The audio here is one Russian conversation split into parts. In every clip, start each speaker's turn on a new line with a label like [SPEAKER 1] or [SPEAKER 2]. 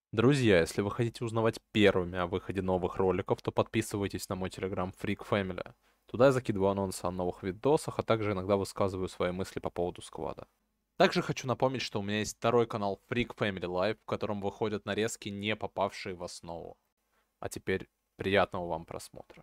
[SPEAKER 1] Друзья, если вы хотите узнавать первыми о выходе новых роликов, то подписывайтесь на мой телеграм Freak Family. Туда я закидываю анонсы о новых видосах, а также иногда высказываю свои мысли по поводу сквада. Также хочу напомнить, что у меня есть второй канал Freak Family Live, в котором выходят нарезки, не попавшие в основу. А теперь приятного вам просмотра.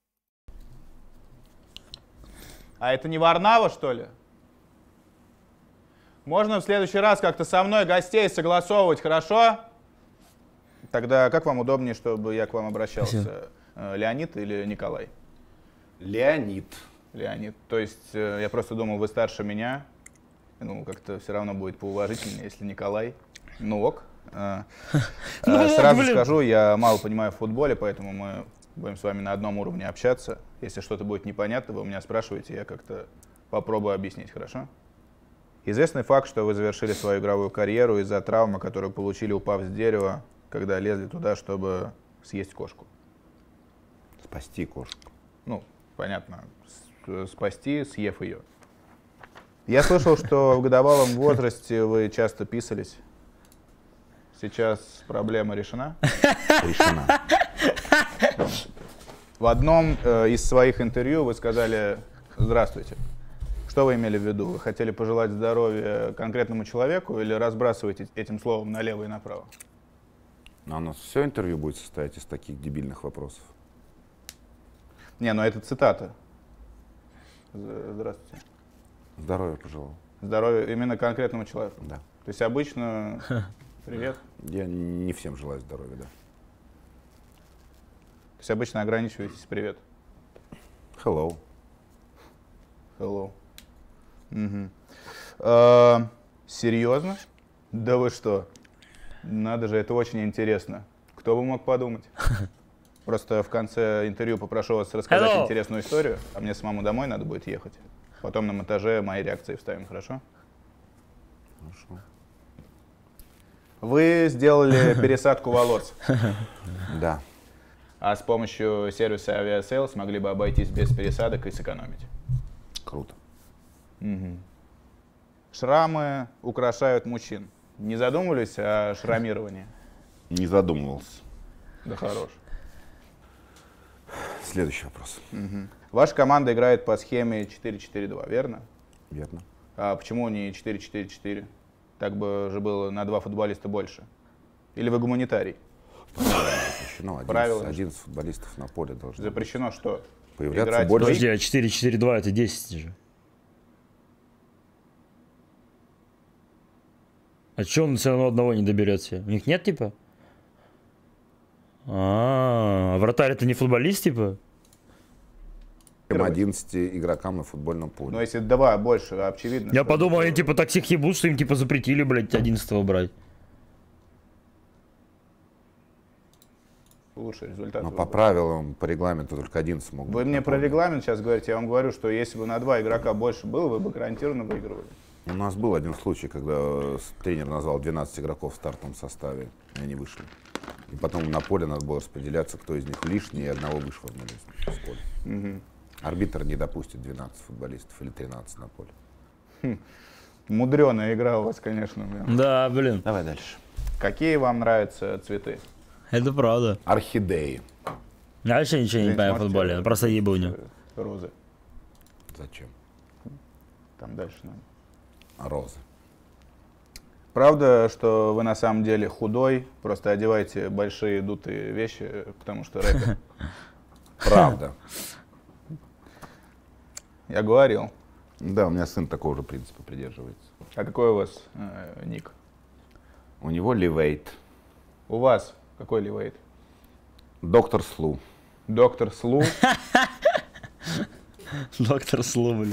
[SPEAKER 2] А это не Варнава, что ли? Можно в следующий раз как-то со мной гостей согласовывать, хорошо? Тогда как вам удобнее, чтобы я к вам обращался? Леонид или Николай?
[SPEAKER 3] Леонид.
[SPEAKER 2] Леонид. То есть я просто думал, вы старше меня. Ну, как-то все равно будет поуважительнее, если Николай. Ну ок. Сразу скажу, я мало понимаю в футболе, поэтому мы будем с вами на одном уровне общаться. Если что-то будет непонятно, вы у меня спрашиваете, я как-то попробую объяснить, хорошо? Известный факт, что вы завершили свою игровую карьеру из-за травмы, которую получили, упав с дерева, когда лезли туда, чтобы съесть кошку.
[SPEAKER 3] Спасти кошку.
[SPEAKER 2] Ну, понятно, спасти, съев ее. Я слышал, что в годовалом возрасте вы часто писались. Сейчас проблема решена?
[SPEAKER 3] Решена.
[SPEAKER 2] В одном из своих интервью вы сказали «Здравствуйте». Что вы имели в виду? Вы хотели пожелать здоровья конкретному человеку или разбрасываете этим словом налево и направо?
[SPEAKER 3] А у нас все интервью будет состоять из таких дебильных вопросов.
[SPEAKER 2] Не, ну это цитата. Здравствуйте.
[SPEAKER 3] Здоровья пожелал.
[SPEAKER 2] Здоровья именно конкретному человеку?
[SPEAKER 3] Да.
[SPEAKER 2] То есть обычно привет?
[SPEAKER 3] Я не всем желаю здоровья, да.
[SPEAKER 2] То есть обычно ограничиваетесь привет?
[SPEAKER 3] Hello.
[SPEAKER 2] Hello. Угу. Серьезно? Да вы что? Надо же, это очень интересно. Кто бы мог подумать? Просто в конце интервью попрошу вас рассказать интересную историю, а мне самому домой надо будет ехать. Потом на монтаже мои реакции вставим, хорошо?
[SPEAKER 3] Хорошо.
[SPEAKER 2] Вы сделали пересадку волос,
[SPEAKER 3] Да.
[SPEAKER 2] а с помощью сервиса Aviasale смогли бы обойтись без пересадок и сэкономить.
[SPEAKER 3] Круто.
[SPEAKER 2] Угу. Шрамы украшают мужчин. Не задумывались о шрамировании?
[SPEAKER 3] Не задумывался.
[SPEAKER 2] Да хорош.
[SPEAKER 3] Следующий вопрос.
[SPEAKER 2] Угу. Ваша команда играет по схеме 4-4-2, верно?
[SPEAKER 3] Верно.
[SPEAKER 2] А почему не 4-4-4? Так бы же было на 2 футболиста больше. Или вы гуманитарий?
[SPEAKER 3] Запрещено.
[SPEAKER 2] Правила.
[SPEAKER 3] 11 футболистов на поле должно
[SPEAKER 2] Запрещено что?
[SPEAKER 3] появляться
[SPEAKER 2] Играть
[SPEAKER 3] больше.
[SPEAKER 4] Подожди, а 4-4-2 это 10 же. А че он все равно одного не доберется? У них нет типа? А вратарь это не футболист типа?
[SPEAKER 3] 11 игрокам на футбольном поле.
[SPEAKER 2] Но если 2 больше, очевидно.
[SPEAKER 4] Я
[SPEAKER 2] что
[SPEAKER 4] подумал,
[SPEAKER 2] это
[SPEAKER 4] они типа так всех ебут, что им типа запретили, блядь, 11-го брать.
[SPEAKER 2] лучший результат.
[SPEAKER 3] Но
[SPEAKER 2] выбора.
[SPEAKER 3] по правилам, по регламенту только 11 могут
[SPEAKER 2] Вы
[SPEAKER 3] быть
[SPEAKER 2] мне
[SPEAKER 3] на
[SPEAKER 2] про
[SPEAKER 3] поле.
[SPEAKER 2] регламент сейчас говорите, я вам говорю, что если бы на 2 игрока больше было, вы бы гарантированно выигрывали.
[SPEAKER 3] У нас был один случай, когда тренер назвал 12 игроков в стартовом составе, и они вышли. И потом на поле надо было распределяться, кто из них лишний, и одного вышвырнули из поля.
[SPEAKER 2] Угу.
[SPEAKER 3] Арбитр не допустит 12 футболистов или 13 на поле.
[SPEAKER 2] Мудреная игра у вас, конечно. Блин.
[SPEAKER 4] Да, блин,
[SPEAKER 3] Давай дальше.
[SPEAKER 2] Какие вам нравятся цветы?
[SPEAKER 4] это правда.
[SPEAKER 3] Орхидеи.
[SPEAKER 4] Я вообще ничего не
[SPEAKER 2] Извините,
[SPEAKER 4] понимаю в
[SPEAKER 2] можете,
[SPEAKER 4] футболе, просто ебуню.
[SPEAKER 2] Розы.
[SPEAKER 3] Зачем?
[SPEAKER 2] Там дальше надо.
[SPEAKER 3] Розы.
[SPEAKER 2] Правда, что вы на самом деле худой, просто одеваете большие дутые вещи, потому что рэпер?
[SPEAKER 3] Правда.
[SPEAKER 2] Я говорил.
[SPEAKER 3] Да, у меня сын такого же принципа придерживается.
[SPEAKER 2] А какой у вас ник?
[SPEAKER 3] У него Ливейт.
[SPEAKER 2] У вас какой ливейт?
[SPEAKER 3] Доктор Слу.
[SPEAKER 2] Доктор Слу.
[SPEAKER 4] Доктор Слу, блин.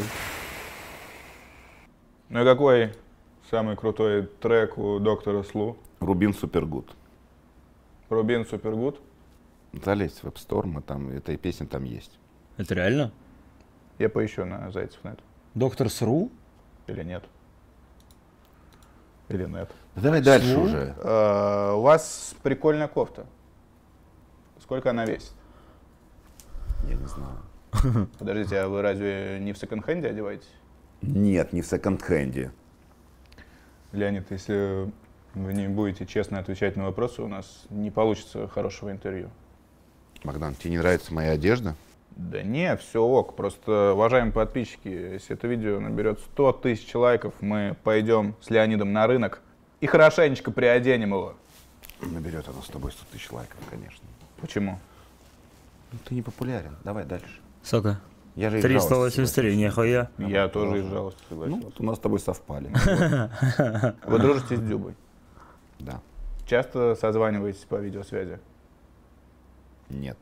[SPEAKER 2] Ну и какой самый крутой трек у доктора Слу?
[SPEAKER 3] Рубин Супергуд.
[SPEAKER 2] Рубин Супергуд.
[SPEAKER 3] Залезь в App Store, эта песня там есть.
[SPEAKER 4] Это реально?
[SPEAKER 2] Я поищу на Зайцев нет.
[SPEAKER 4] Доктор Сру?
[SPEAKER 2] Или нет? Или нет?
[SPEAKER 3] Давай дальше уже.
[SPEAKER 2] У вас прикольная кофта. Сколько она весит?
[SPEAKER 3] Я не знаю.
[SPEAKER 2] Подождите, а вы разве не в секонд-хенде одеваетесь?
[SPEAKER 3] Нет, не в секонд-хенде.
[SPEAKER 2] Леонид, если вы не будете честно отвечать на вопросы, у нас не получится хорошего интервью.
[SPEAKER 3] Богдан, тебе не нравится моя одежда?
[SPEAKER 2] Да не, все ок. Просто, уважаемые подписчики, если это видео наберет 100 тысяч лайков, мы пойдем с Леонидом на рынок и хорошенечко приоденем его.
[SPEAKER 3] Наберет оно с тобой 100 тысяч лайков, конечно.
[SPEAKER 2] Почему?
[SPEAKER 3] Ну, ты не популярен. Давай дальше.
[SPEAKER 4] Сколько?
[SPEAKER 3] Я же из жалости
[SPEAKER 4] 383, нихуя.
[SPEAKER 2] Я тоже из жалости
[SPEAKER 3] Ну,
[SPEAKER 2] согласился.
[SPEAKER 3] вот у нас с тобой совпали.
[SPEAKER 2] Вы дружите с Дзюбой?
[SPEAKER 3] Да.
[SPEAKER 2] Часто созваниваетесь по видеосвязи?
[SPEAKER 3] Нет.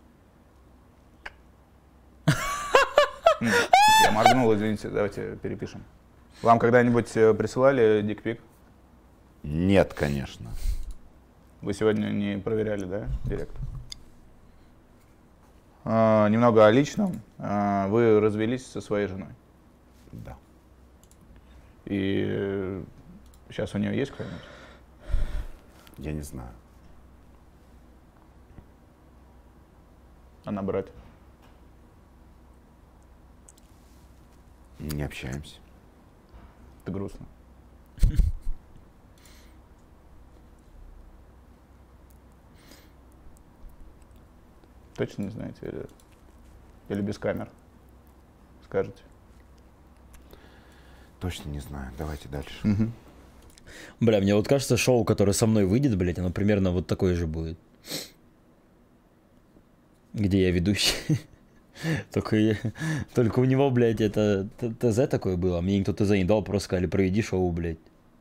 [SPEAKER 2] Я моргнул, извините, давайте перепишем. Вам когда-нибудь присылали дикпик?
[SPEAKER 3] Нет, конечно.
[SPEAKER 2] Вы сегодня не проверяли, да, директ? Немного о личном. Вы развелись со своей женой.
[SPEAKER 3] Да.
[SPEAKER 2] И сейчас у нее есть кто-нибудь?
[SPEAKER 3] Я не знаю.
[SPEAKER 2] Она брат?
[SPEAKER 3] Не общаемся.
[SPEAKER 2] Это грустно. Точно не знаете? Или без камер? Скажете?
[SPEAKER 3] Точно не знаю. Давайте дальше.
[SPEAKER 4] Бля, мне вот кажется, шоу, которое со мной выйдет, блядь, оно примерно вот такое же будет. Где я ведущий. Только у него, блядь, это ТЗ такое было. Мне никто ТЗ не дал, просто сказали, проведи шоу, блядь.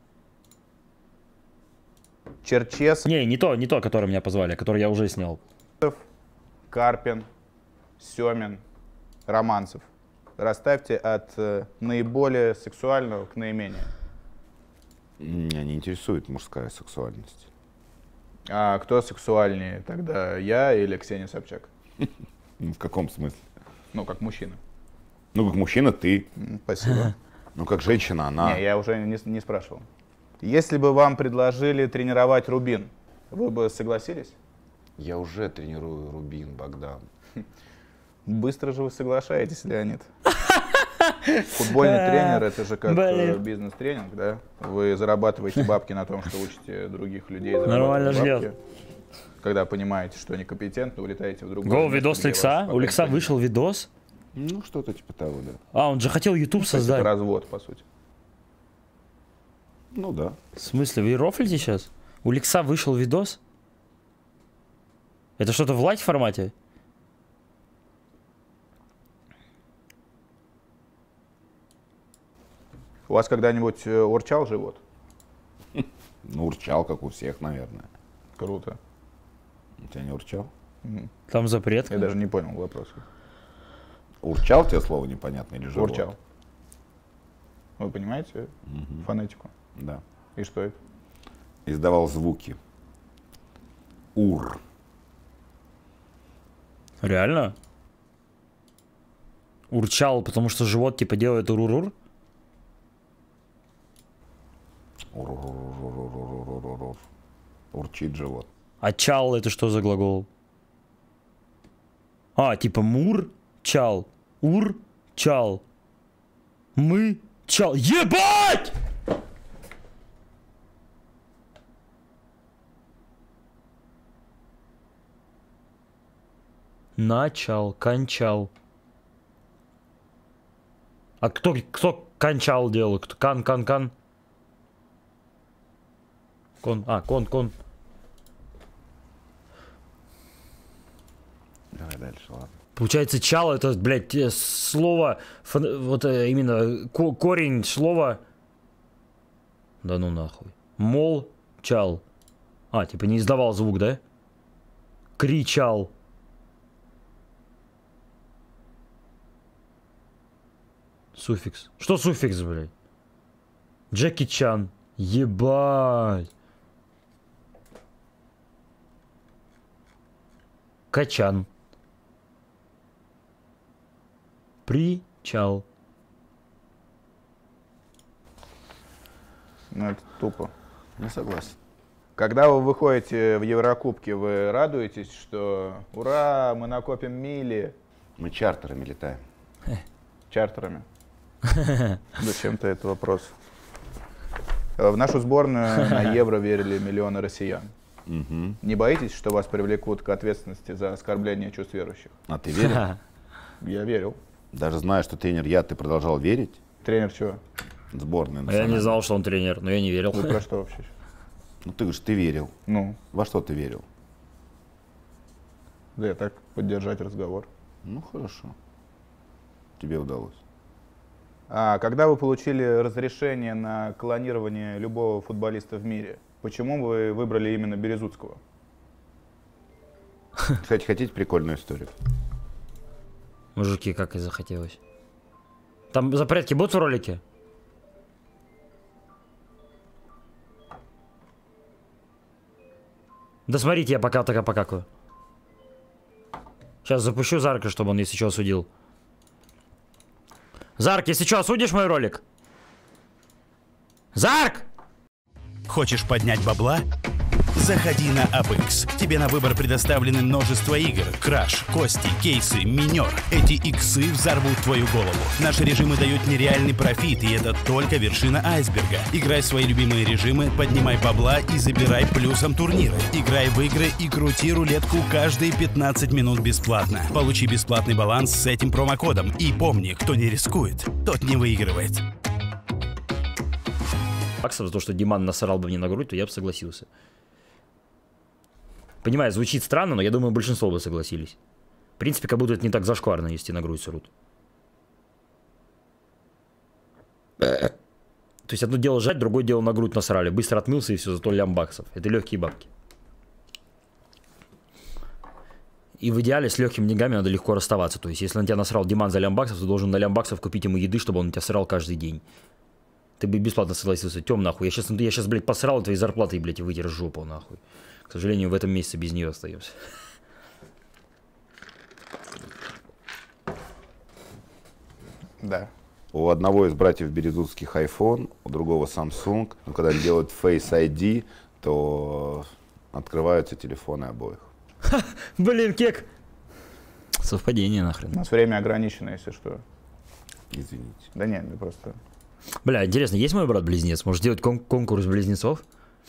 [SPEAKER 2] Черчесов,
[SPEAKER 4] Не то, которое меня позвали, а которое я уже снял.
[SPEAKER 2] Карпин, Семин, Романцев. Расставьте от наиболее сексуального к наименее.
[SPEAKER 3] Меня не интересует мужская сексуальность.
[SPEAKER 2] А кто сексуальнее тогда, я или Ксения Собчак?
[SPEAKER 3] Ну, в каком смысле?
[SPEAKER 2] Ну, как мужчина.
[SPEAKER 3] Ну, как мужчина ты.
[SPEAKER 2] Спасибо.
[SPEAKER 3] Ну, как женщина она.
[SPEAKER 2] Не, я уже не спрашивал. Если бы вам предложили тренировать Рубин, вы бы согласились?
[SPEAKER 3] Я уже тренирую Рубин, Богдан.
[SPEAKER 2] Быстро же вы соглашаетесь, Леонид. Футбольный тренер — это же как бизнес-тренинг, да? Вы зарабатываете бабки на том, что учите других людей
[SPEAKER 4] Нормально
[SPEAKER 2] зарабатывать
[SPEAKER 4] ждет.
[SPEAKER 2] бабки. Когда понимаете, что некомпетентны, улетаете в другой
[SPEAKER 4] Гол,
[SPEAKER 2] место,
[SPEAKER 4] видос
[SPEAKER 2] где
[SPEAKER 4] Лекса?
[SPEAKER 2] вас
[SPEAKER 4] У Лекса
[SPEAKER 2] пока никто не
[SPEAKER 4] вышел видос?
[SPEAKER 3] Ну, что-то типа того, да.
[SPEAKER 4] А, он же хотел YouTube
[SPEAKER 2] знает. Это
[SPEAKER 4] создать.
[SPEAKER 2] развод, по сути.
[SPEAKER 3] Ну, да.
[SPEAKER 4] В смысле, вы рофлите сейчас? У Лекса вышел видос? Это что-то в лайт формате?
[SPEAKER 2] У вас когда-нибудь урчал живот?
[SPEAKER 3] Ну, урчал, как у всех, наверное.
[SPEAKER 2] Круто.
[SPEAKER 3] У тебя не урчал?
[SPEAKER 4] Там запрет.
[SPEAKER 2] Я даже не понял вопроса.
[SPEAKER 3] Урчал тебе слово непонятно или живот?
[SPEAKER 2] Урчал. Вы понимаете фонетику?
[SPEAKER 3] Да.
[SPEAKER 2] И что это?
[SPEAKER 3] Издавал звуки. Ур.
[SPEAKER 4] Реально? Урчал, потому что живот типа делает урурур?
[SPEAKER 3] Ур-ур-ур-ур-ур-ур-ур-ур. Урчит живот.
[SPEAKER 4] А чал это что за глагол? А, типа мур, чал, ур, чал. Мы, чал. Ебать! Начал, кончал. А кто кончал делал? Кто кан? Кон.
[SPEAKER 3] Давай дальше, ладно.
[SPEAKER 4] Получается, чал это, блядь, слово, вот именно корень слова. Да ну нахуй. Мол, чал. А, типа не издавал звук, да? Кричал. Суффикс. Что суффикс, блядь? Джеки Чан. Ебать. Качан. Причал.
[SPEAKER 2] Ну, это тупо.
[SPEAKER 3] Не согласен.
[SPEAKER 2] Когда вы выходите в Еврокубки, вы радуетесь, что ура, мы накопим мили
[SPEAKER 3] Мы чартерами летаем.
[SPEAKER 2] чартерами? Зачем-то этот вопрос. В нашу сборную на Евро верили миллионы россиян. Не боитесь, что вас привлекут к ответственности за оскорбление чувств верующих?
[SPEAKER 3] А ты верил?
[SPEAKER 2] Я верил.
[SPEAKER 3] Даже зная, что тренер я, ты продолжал верить?
[SPEAKER 2] Тренер чего?
[SPEAKER 3] Сборная
[SPEAKER 4] Я
[SPEAKER 3] национальная.
[SPEAKER 4] не знал, что он тренер, но я не верил.
[SPEAKER 2] Вы про что вообще?
[SPEAKER 3] Ну ты говоришь, ты верил.
[SPEAKER 2] Ну,
[SPEAKER 3] Во что ты верил?
[SPEAKER 2] да я так поддержать разговор.
[SPEAKER 3] Ну хорошо. Тебе удалось.
[SPEAKER 2] А когда вы получили разрешение на клонирование любого футболиста в мире, почему вы выбрали именно Березутского?
[SPEAKER 3] Кстати, хотите прикольную историю?
[SPEAKER 4] Мужики, как и захотелось. Там запретки будут в ролике? Да смотрите, я пока так покакаю. Сейчас запущу Зарка, чтобы он, если что, осудил. Зарк, если что, осудишь мой ролик? Зарк!
[SPEAKER 5] Хочешь поднять бабла? Заходи на AppX. Тебе на выбор предоставлены множество игр. Краш, Кости, Кейсы, Минер. Эти иксы взорвут твою голову. Наши режимы дают нереальный профит, и это только вершина айсберга. Играй в свои любимые режимы, поднимай бабла и забирай плюсом турниры. Играй в игры и крути рулетку каждые 15 минут бесплатно. Получи бесплатный баланс с этим промокодом. И помни, кто не рискует, тот не выигрывает.
[SPEAKER 4] За то, что Диман насрал бы мне на грудь, то я бы согласился. Понимаю, звучит странно, но я думаю, большинство бы согласились. В принципе, как будто это не так зашкварно, если на грудь срут. То есть одно дело жать, другое дело на грудь насрали. Быстро отмылся и все, зато лям баксов. Это легкие бабки. И в идеале с легкими деньгами надо легко расставаться. То есть если на тебя насрал Диман за лям баксов, ты должен на лям баксов купить ему еды, чтобы он на тебя срал каждый день. Ты бы бесплатно согласился. Тем нахуй. Я сейчас, блядь, посрал твоей зарплатой, блядь, и вытер жопу, нахуй. К сожалению, в этом месяце без нее остаемся.
[SPEAKER 2] Да.
[SPEAKER 3] У одного из братьев Березутских iPhone, у другого Samsung. Но когда они делают Face ID, то открываются телефоны обоих.
[SPEAKER 4] Блин, кек. Совпадение нахрен.
[SPEAKER 2] У нас время ограничено, если что.
[SPEAKER 3] Извините.
[SPEAKER 2] Да нет, просто...
[SPEAKER 4] Бля, интересно, есть мой брат-близнец? Может сделать конкурс близнецов?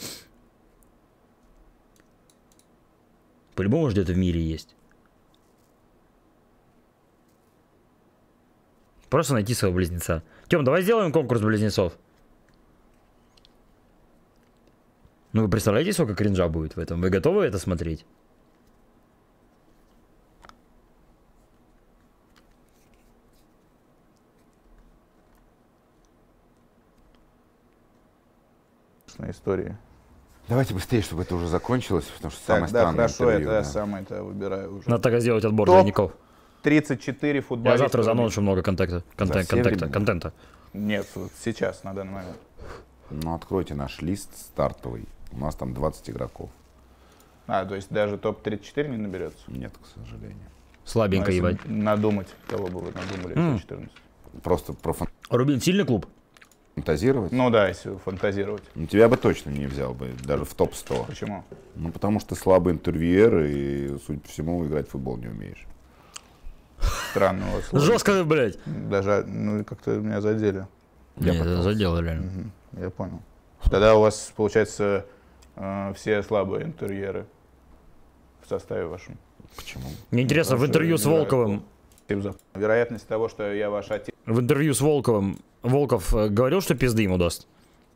[SPEAKER 4] По-любому где-то в мире есть. Просто найти своего близнеца. Тём, давай сделаем конкурс близнецов. Ну вы представляете, сколько кринжа будет в этом? Вы готовы это смотреть?
[SPEAKER 2] Истории.
[SPEAKER 3] Давайте быстрее, чтобы это уже закончилось, потому что
[SPEAKER 2] Так,
[SPEAKER 3] самое
[SPEAKER 2] да,
[SPEAKER 3] странное
[SPEAKER 2] хорошо,
[SPEAKER 3] интервью,
[SPEAKER 2] это
[SPEAKER 3] да.
[SPEAKER 2] самое-то выбираю уже.
[SPEAKER 4] Надо так сделать отбор
[SPEAKER 2] Топ
[SPEAKER 4] двойников.
[SPEAKER 2] 34
[SPEAKER 4] Я
[SPEAKER 2] футболиста.
[SPEAKER 4] завтра заношу много контента.
[SPEAKER 2] Нет, вот сейчас, на данный момент.
[SPEAKER 3] Ну, откройте наш лист стартовый. У нас там 20 игроков.
[SPEAKER 2] А, то есть даже топ-34 не наберется?
[SPEAKER 3] Нет, к сожалению.
[SPEAKER 4] Слабенько,
[SPEAKER 2] Если
[SPEAKER 4] ебать.
[SPEAKER 2] надумать, кого бы вы надумали, 14.
[SPEAKER 3] Просто
[SPEAKER 4] Рубин сильный клуб?
[SPEAKER 3] профантазировать.
[SPEAKER 2] Ну да, если фантазировать.
[SPEAKER 3] Ну, тебя бы точно не взял бы, даже в топ-100.
[SPEAKER 2] Почему?
[SPEAKER 3] Ну, потому что ты слабый интервьюер и, судя по всему, играть в футбол не умеешь.
[SPEAKER 2] Странно у вас. логика.
[SPEAKER 4] Жестко, блядь.
[SPEAKER 2] Даже, ну, как-то меня задели.
[SPEAKER 4] Нет, это задело реально.
[SPEAKER 2] Я понял. Тогда у вас, получается, все слабые интерьеры в составе вашем.
[SPEAKER 3] Почему?
[SPEAKER 4] Мне интересно, в интервью с Волковым,
[SPEAKER 2] Вероятность того, что я ваш отец.
[SPEAKER 4] в интервью с Волковым, Волков говорил, что пизды ему даст?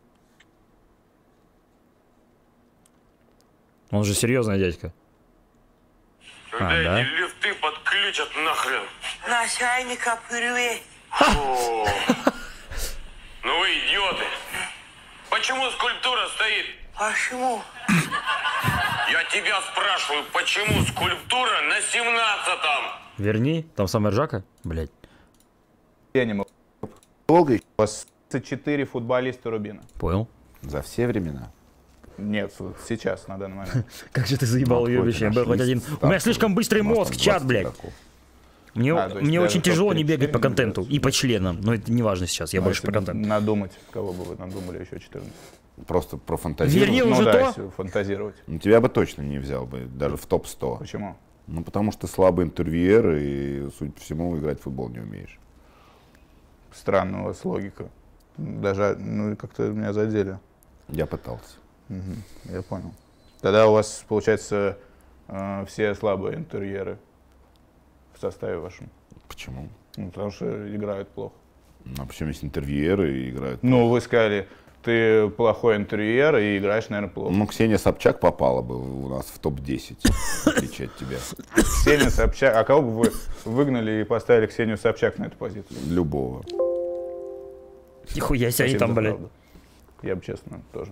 [SPEAKER 4] Он же серьезный дядька.
[SPEAKER 6] Когда
[SPEAKER 4] А, да?
[SPEAKER 6] эти лифты подключат нахрен.
[SPEAKER 7] Начальника прыгай.
[SPEAKER 6] Фу. Ну вы идиоты. Почему скульптура стоит?
[SPEAKER 7] Почему?
[SPEAKER 6] Я тебя спрашиваю, почему скульптура на 17-м?
[SPEAKER 4] Верни, там самая ржака, блядь.
[SPEAKER 2] Я не могу.
[SPEAKER 3] Долго
[SPEAKER 2] У вас 34 футболиста Рубина.
[SPEAKER 4] Понял.
[SPEAKER 3] за все времена.
[SPEAKER 2] Нет, вот сейчас, на данный момент.
[SPEAKER 4] Как же ты заебал
[SPEAKER 3] Ну,
[SPEAKER 4] ее
[SPEAKER 3] откройте
[SPEAKER 4] обещание.
[SPEAKER 3] наш
[SPEAKER 4] Был хоть
[SPEAKER 3] лист
[SPEAKER 4] один. У
[SPEAKER 3] стартовый.
[SPEAKER 4] меня слишком быстрый
[SPEAKER 3] У нас
[SPEAKER 4] мозг,
[SPEAKER 3] там
[SPEAKER 4] чат,
[SPEAKER 3] 20
[SPEAKER 4] блядь.
[SPEAKER 3] игроков.
[SPEAKER 4] Мне
[SPEAKER 2] то есть
[SPEAKER 4] мне
[SPEAKER 2] даже
[SPEAKER 4] очень тяжело не бегать по
[SPEAKER 2] топ-34
[SPEAKER 4] контенту.
[SPEAKER 2] наберется.
[SPEAKER 4] И по членам. Но это не важно сейчас, я
[SPEAKER 2] Ну,
[SPEAKER 4] больше
[SPEAKER 2] если
[SPEAKER 4] по контенту.
[SPEAKER 2] Надумать, кого бы вы надумали еще 14.
[SPEAKER 3] Просто профантазировать.
[SPEAKER 4] Верни
[SPEAKER 2] Ну
[SPEAKER 4] уже
[SPEAKER 2] да,
[SPEAKER 4] то?
[SPEAKER 2] если фантазировать.
[SPEAKER 3] Ну, тебя бы точно не взял бы, даже в топ-100.
[SPEAKER 2] Почему?
[SPEAKER 3] Ну, потому что ты слабый интервьюер и, судя по всему, играть в футбол не умеешь.
[SPEAKER 2] Странная у вас логика. Даже, ну, как-то меня задели.
[SPEAKER 3] Я пытался.
[SPEAKER 2] Я понял. Тогда у вас, получается, все слабые интерьеры в составе вашем.
[SPEAKER 3] Почему?
[SPEAKER 2] Ну, потому что играют плохо.
[SPEAKER 3] Ну, а почему есть интервьюеры играют?
[SPEAKER 2] Ну, вы сказали, ты плохой интерьер и играешь, наверное, плохо.
[SPEAKER 3] Ну, Ксения Собчак попала бы у нас в топ-10, в отличие от тебя.
[SPEAKER 2] Ксения Собчак. А кого бы вы выгнали и поставили Ксению Собчак на эту позицию?
[SPEAKER 3] Любого.
[SPEAKER 4] Нихуя себе они
[SPEAKER 2] Спасибо
[SPEAKER 4] там,
[SPEAKER 2] за
[SPEAKER 4] блядь.
[SPEAKER 2] правду. Я бы, честно, тоже.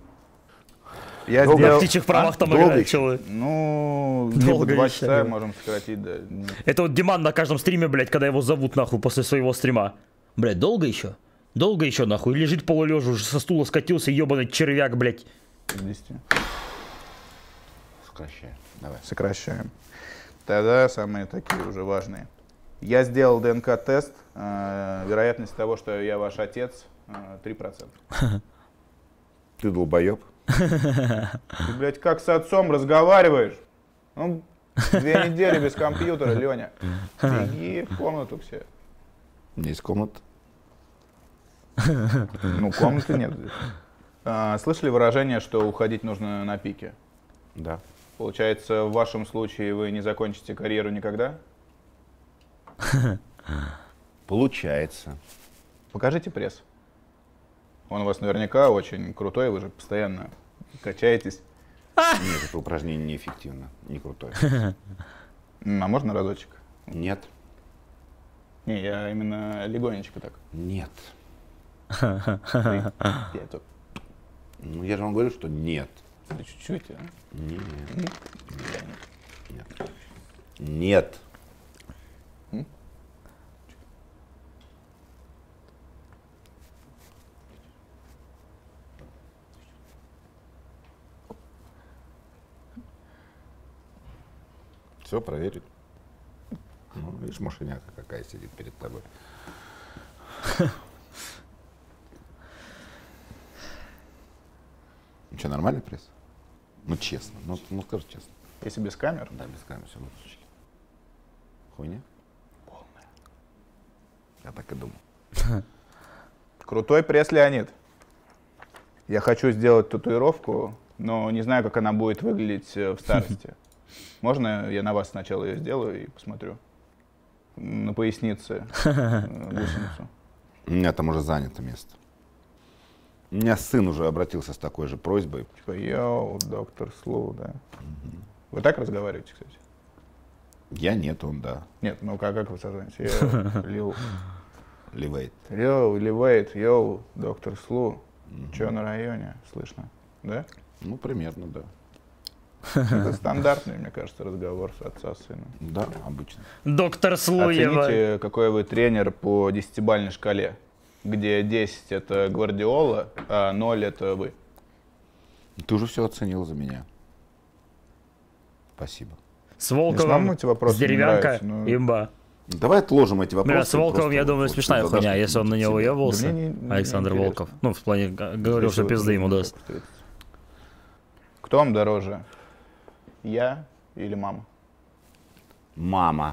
[SPEAKER 2] Я
[SPEAKER 4] На
[SPEAKER 2] сделал...
[SPEAKER 4] птичьих правах там
[SPEAKER 3] долго
[SPEAKER 4] играют,
[SPEAKER 3] еще?
[SPEAKER 4] чё вы?
[SPEAKER 2] Ну,
[SPEAKER 4] Долго
[SPEAKER 2] либо 2
[SPEAKER 4] еще,
[SPEAKER 2] часа
[SPEAKER 4] да.
[SPEAKER 2] можем сократить, да. Нет.
[SPEAKER 4] Это вот Диман на каждом стриме, блядь, когда его зовут, нахуй, после своего стрима. Блядь, долго еще? Долго еще, нахуй? Лежит полулежа, уже со стула скатился, ебаный червяк, блядь.
[SPEAKER 2] Из 10.
[SPEAKER 3] Сокращаем. Давай.
[SPEAKER 2] Сокращаем. Тогда самые такие уже важные. Я сделал ДНК-тест. Вероятность того, что я ваш отец, 3%.
[SPEAKER 3] Ты долбоеб.
[SPEAKER 2] Ты, блядь, как с отцом разговариваешь? Ну, 2 недели без компьютера, Леня. Беги в комнату все.
[SPEAKER 3] У меня есть комната.
[SPEAKER 2] Ну, комнаты нет. Слышали выражение, что уходить нужно на пике?
[SPEAKER 3] Да.
[SPEAKER 2] Получается, в вашем случае вы не закончите карьеру никогда?
[SPEAKER 3] Получается.
[SPEAKER 2] Покажите пресс. Он у вас наверняка очень крутой, вы же постоянно качаетесь.
[SPEAKER 3] Нет, это упражнение неэффективно, не крутое.
[SPEAKER 2] А можно разочек?
[SPEAKER 3] Нет.
[SPEAKER 2] Не, я именно легонечко так.
[SPEAKER 3] Нет.
[SPEAKER 2] Я тут
[SPEAKER 3] Ну, я же вам говорю, что нет.
[SPEAKER 2] чуть-чуть, а?
[SPEAKER 3] Нет. Нет. Нет. Все проверили. Ну, видишь, машиняка какая сидит перед тобой. Ну что, нормальный пресс? Ну честно, ну скажи честно.
[SPEAKER 2] Если без камер?
[SPEAKER 3] Да, без камеры все выключили. Хуйня? Полная. Я так и думал.
[SPEAKER 2] Крутой пресс, Леонид. Я хочу сделать татуировку, но не знаю, как она будет выглядеть в старости. Можно я на вас сначала ее сделаю и посмотрю? На пояснице гусеницу.
[SPEAKER 3] У меня там уже занято место. У меня сын уже обратился с такой же просьбой.
[SPEAKER 2] Типа, йоу, доктор Слу, да. Вы так разговариваете, кстати?
[SPEAKER 3] Я нет, он да.
[SPEAKER 2] Нет, ну как вы созвоните? Йоу, Лил.
[SPEAKER 3] Ливейт.
[SPEAKER 2] Йоу, Ливейт, йоу, доктор Слу. Че на районе? Слышно? Да?
[SPEAKER 3] Ну, примерно, да.
[SPEAKER 2] Это стандартный, мне кажется, разговор с отца с сыном.
[SPEAKER 3] Да, обычно.
[SPEAKER 4] Доктор Слуева.
[SPEAKER 2] Оцените, какой вы тренер по 10-бальной шкале, где 10 это Гвардиола, а 0 это вы.
[SPEAKER 3] Ты уже все оценил за меня. Спасибо.
[SPEAKER 4] С Волковым,
[SPEAKER 2] Самому эти вопросы
[SPEAKER 4] с
[SPEAKER 2] не
[SPEAKER 4] деревянка,
[SPEAKER 2] нравятся, но-
[SPEAKER 4] имба.
[SPEAKER 3] Давай отложим эти вопросы.
[SPEAKER 4] Бля, с Волковым,
[SPEAKER 3] просто
[SPEAKER 4] я думаю,
[SPEAKER 3] вот
[SPEAKER 4] смешная
[SPEAKER 3] задашь
[SPEAKER 4] хуйня, если он на него
[SPEAKER 3] себе.
[SPEAKER 4] уебывался.
[SPEAKER 2] Да мне не
[SPEAKER 4] Александр
[SPEAKER 2] интересно.
[SPEAKER 4] Волков. Ну, в плане, говорил, что пизды ему даст.
[SPEAKER 2] Кто вам дороже? Я или мама?
[SPEAKER 3] Мама.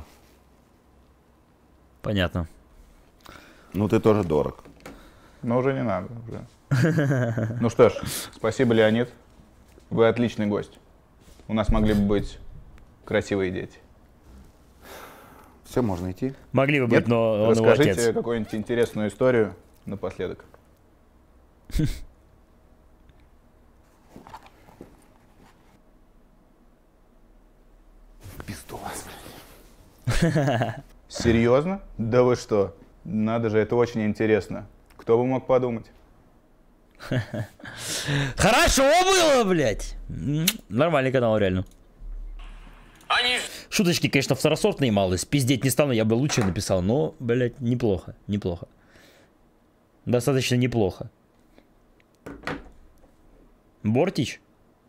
[SPEAKER 4] Понятно.
[SPEAKER 3] Ну, ты тоже дорог.
[SPEAKER 2] Но уже не надо. Уже. Ну что ж, спасибо, Леонид. Вы отличный гость. У нас могли бы быть красивые дети.
[SPEAKER 3] Все, можно идти?
[SPEAKER 4] Могли бы быть,
[SPEAKER 2] Нет?
[SPEAKER 4] но он его
[SPEAKER 2] Расскажите
[SPEAKER 4] отец.
[SPEAKER 2] какую-нибудь интересную историю напоследок.
[SPEAKER 3] Пизду вас.
[SPEAKER 2] Серьезно? Да вы что? Надо же, это очень интересно. Кто бы мог подумать?
[SPEAKER 4] Хорошо было, блядь. Нормальный канал, реально.
[SPEAKER 6] Они
[SPEAKER 4] Шуточки, конечно, второсортные малость. Пиздеть не стану, я бы лучше написал, но, блядь, неплохо, неплохо. Достаточно неплохо. Бортич?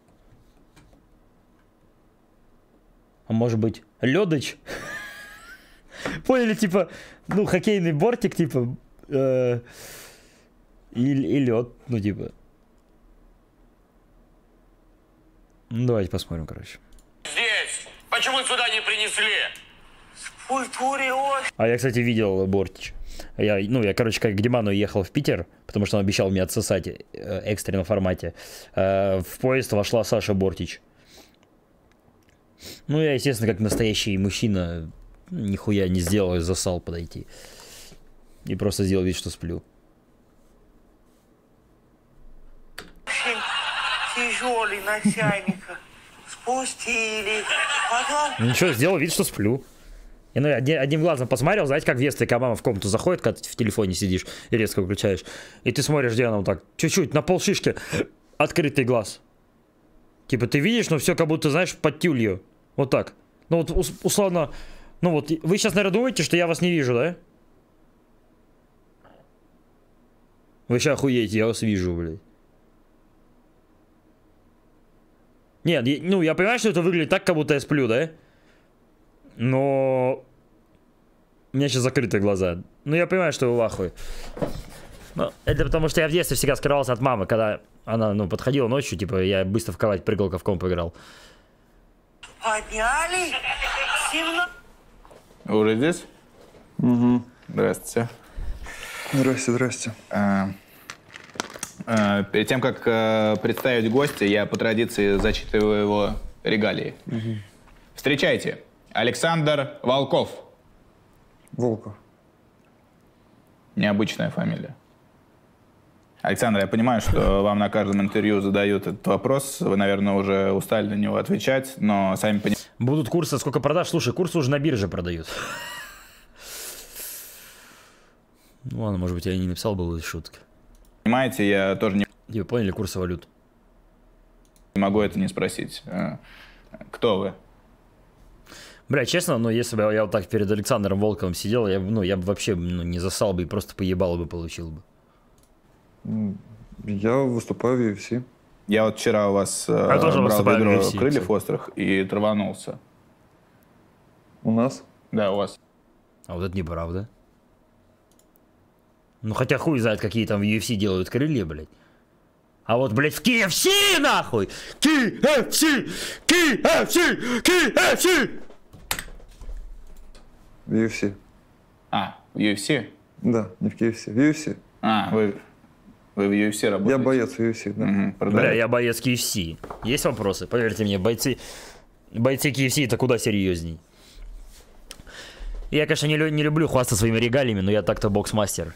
[SPEAKER 4] А может быть, Лёдыч? Поняли, типа, ну, хоккейный бортик, типа, и лед, ну, типа. Ну, давайте посмотрим, короче.
[SPEAKER 6] здесь. Почему сюда не принесли?
[SPEAKER 7] В культуре очень.
[SPEAKER 4] А я, кстати, видел Бортич. Я, короче, как к Диману ехал в Питер, потому что он обещал мне отсосать в экстренном формате. В поезд вошла Саша Бортич. Ну, я, естественно, как настоящий мужчина, нихуя не сделал и засал подойти. И просто сделал вид, что сплю.
[SPEAKER 7] Очень тяжелый начальника. Спустили. Потом...
[SPEAKER 4] Ничего, сделал вид, что сплю. И, ну, одним глазом посмотрел, знаете, как в детстве, когда мама в комнату заходит, когда ты в телефоне сидишь и резко выключаешь. И ты смотришь, где она вот так, чуть-чуть, на полшишки, открытый глаз. Типа ты видишь, но все как будто, знаешь, под тюлью. Вот так. Ну вот условно, ну вот, вы сейчас, наверное, думаете, что я вас не вижу, да? Вы сейчас охуеете, я вас вижу, блядь. Нет, ну я понимаю, что это выглядит так, как будто я сплю, да? Но... У меня сейчас закрыты глаза. Ну я понимаю, что вы в ахуе. Но это потому, что я в детстве всегда скрывался от мамы, когда она, ну, подходила ночью, типа, я быстро в кровать прыгал, как в комп играл.
[SPEAKER 7] Подняли. 17.
[SPEAKER 2] Вы уже здесь?
[SPEAKER 8] Угу.
[SPEAKER 2] Здравствуйте.
[SPEAKER 8] Здрасте.
[SPEAKER 2] Перед тем, как представить гостя, я по традиции зачитываю его регалии.
[SPEAKER 8] Угу.
[SPEAKER 2] Встречайте, Александр Волков.
[SPEAKER 8] Волков.
[SPEAKER 2] Необычная фамилия. Александр, я понимаю, что вам на каждом интервью задают этот вопрос. Вы, наверное, уже устали на него отвечать, но сами понимаете.
[SPEAKER 4] Будут курсы, сколько продаж? Слушай, курсы уже на бирже продают. Ну ладно, может быть, я и не написал, была шутка.
[SPEAKER 2] Понимаете, я тоже не
[SPEAKER 4] Вы поняли курсы валют?
[SPEAKER 2] могу это не спросить. Кто вы?
[SPEAKER 4] Бля, честно, ну если бы я вот так перед Александром Волковым сидел, я бы вообще не засал бы и просто поебал бы получил бы.
[SPEAKER 8] Я выступаю в UFC.
[SPEAKER 2] Я вот вчера у вас
[SPEAKER 4] тоже
[SPEAKER 2] брал
[SPEAKER 4] выступаю в
[SPEAKER 2] ведро
[SPEAKER 4] UFC,
[SPEAKER 2] крыльев
[SPEAKER 4] кстати.
[SPEAKER 2] острых и траванулся.
[SPEAKER 8] У нас?
[SPEAKER 2] Да, у вас.
[SPEAKER 4] А вот это неправда. Ну хотя хуй знает, какие там в UFC делают крылья, блядь. А вот, блядь, в KFC, нахуй! KFC!
[SPEAKER 8] В UFC.
[SPEAKER 2] В UFC?
[SPEAKER 8] Да, не в KFC. В UFC.
[SPEAKER 2] Вы в UFC работаете?
[SPEAKER 8] Я боец в UFC, да.
[SPEAKER 2] Угу,
[SPEAKER 4] Бля, я боец KFC. Есть вопросы? Поверьте мне, бойцы KFC это куда серьезней. Я, конечно, не люблю хвастаться своими регалиями, но я так-то бокс-мастер.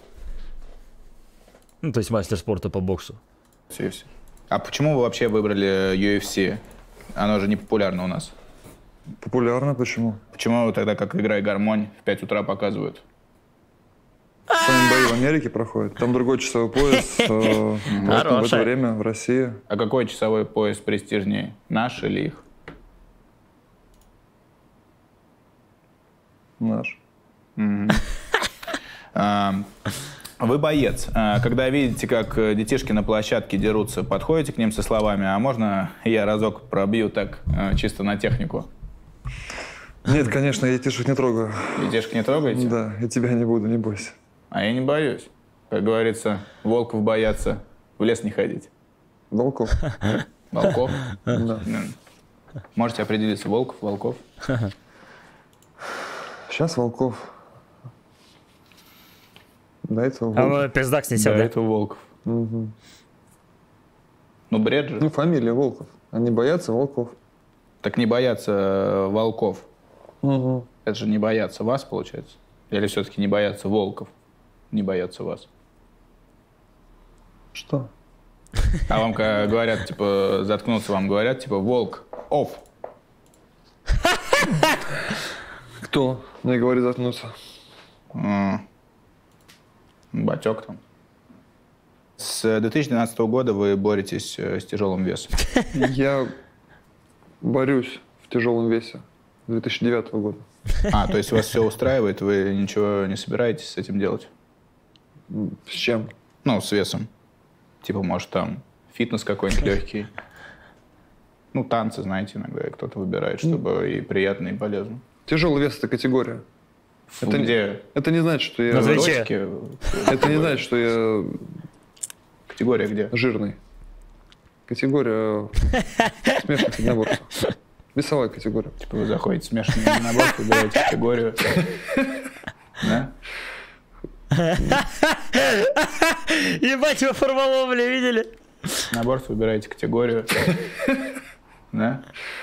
[SPEAKER 4] Ну, то есть мастер спорта по боксу.
[SPEAKER 2] UFC. А почему вы вообще выбрали UFC? Оно же не популярно у нас.
[SPEAKER 8] Популярно, почему?
[SPEAKER 2] Почему тогда, как «Играй гармонь», в 5 утра показывают?
[SPEAKER 8] Сами бои в Америке проходят. Там другой часовой пояс. Поэтому в это время в России.
[SPEAKER 2] А какой часовой пояс престижнее? Наш или их?
[SPEAKER 8] Наш.
[SPEAKER 2] Вы боец. Когда видите, как детишки на площадке дерутся, подходите к ним со словами: а можно я разок пробью так, чисто на технику?
[SPEAKER 8] Нет, конечно, я детишек не трогаю.
[SPEAKER 2] Детишек не трогаете?
[SPEAKER 8] Да, я тебя не буду, не бойся.
[SPEAKER 2] А я не боюсь. Как говорится, волков боятся в лес не ходить.
[SPEAKER 8] Волков?
[SPEAKER 2] Волков?
[SPEAKER 8] Да.
[SPEAKER 2] Можете определиться, волков, волков?
[SPEAKER 8] Сейчас Волков. До этого
[SPEAKER 4] А
[SPEAKER 8] Волков.
[SPEAKER 4] ну, пиздак снесет,
[SPEAKER 2] Да,
[SPEAKER 4] да?
[SPEAKER 2] это волков.
[SPEAKER 8] Угу.
[SPEAKER 2] Ну, бред же.
[SPEAKER 8] Ну, фамилия Волков. Они боятся Волков.
[SPEAKER 2] Так не боятся волков.
[SPEAKER 8] Угу.
[SPEAKER 2] Это же не боятся вас, получается? Или все-таки не боятся волков? Не боятся вас?
[SPEAKER 8] Что?
[SPEAKER 2] А вам когда говорят, типа, заткнуться, вам говорят, типа, волк, оф.
[SPEAKER 8] Кто? Мне говорит заткнуться.
[SPEAKER 2] Батек там. С 2012 года вы боретесь с тяжелым весом.
[SPEAKER 8] Я борюсь в тяжелом весе с 2009 года.
[SPEAKER 2] То есть вас все устраивает, вы ничего не собираетесь с этим делать?
[SPEAKER 8] С чем?
[SPEAKER 2] Ну, с весом. Типа, может, там фитнес какой-нибудь легкий. Ну, танцы, знаете, иногда кто-то выбирает, чтобы и приятно, и полезно.
[SPEAKER 8] Тяжелый вес — это категория. Это,
[SPEAKER 2] Где?
[SPEAKER 8] это не значит, что я...
[SPEAKER 4] На Твиче.
[SPEAKER 2] Ротики?
[SPEAKER 8] Это не значит, что я
[SPEAKER 2] Категория где?
[SPEAKER 8] жирный. Категория смешанных единоборств. Весовая категория.
[SPEAKER 2] Типа вы заходите в смешанный набор, выбираете категорию. Да?
[SPEAKER 4] Ебать, вы формаловали, видели?
[SPEAKER 2] Набор, выбираете категорию. Да?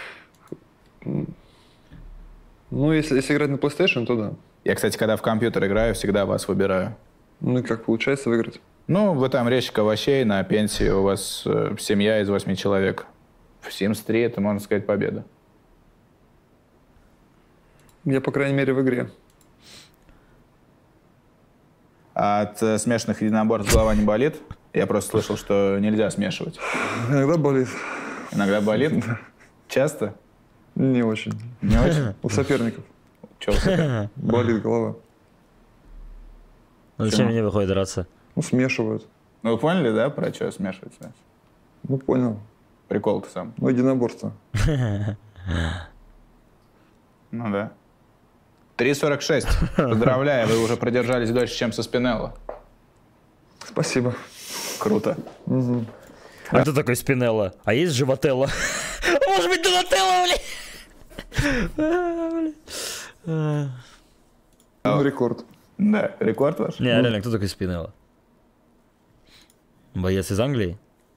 [SPEAKER 8] Ну, если играть на PlayStation, то да.
[SPEAKER 2] Я, кстати, когда в компьютер играю, всегда вас выбираю.
[SPEAKER 8] Ну и как получается выиграть?
[SPEAKER 2] Ну, вы там резчик овощей, на пенсии у вас семья из 8 человек. В Sims 3 это, можно сказать, победа.
[SPEAKER 8] Я, по крайней мере, в игре.
[SPEAKER 2] А от смешанных единоборств голова не болит? Я просто слышал, что нельзя смешивать.
[SPEAKER 8] Иногда болит.
[SPEAKER 2] Иногда болит? Часто?
[SPEAKER 8] Не очень.
[SPEAKER 2] Не очень?
[SPEAKER 8] У соперников.
[SPEAKER 2] Чего у соперников?
[SPEAKER 8] Болит голова.
[SPEAKER 4] Ну, зачем мне выходит драться?
[SPEAKER 8] Ну, смешивают.
[SPEAKER 2] Ну, вы поняли, да, про что смешивается?
[SPEAKER 8] Ну, понял.
[SPEAKER 2] Прикол-то сам.
[SPEAKER 8] Ну, единоборство.
[SPEAKER 2] Ну да. 3:46. Поздравляю, вы уже продержались дольше, чем со Спинелло.
[SPEAKER 8] Спасибо.
[SPEAKER 2] Круто.
[SPEAKER 8] Угу.
[SPEAKER 4] А кто такой Спинелло? А есть Животелло? Может быть, Донателло, блин?
[SPEAKER 8] Ну, рекорд.
[SPEAKER 2] Да, рекорд ваш?
[SPEAKER 4] Не, реально, кто такой Спинелло? Боец из Англии?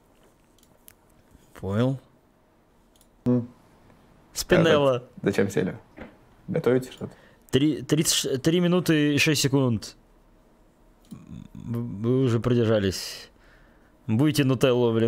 [SPEAKER 4] Понял. Спинелло.
[SPEAKER 2] Зачем сели? Готовите что-то?
[SPEAKER 4] 3 минуты и 6 секунд. Вы уже продержались. Будете нутеллу, блин.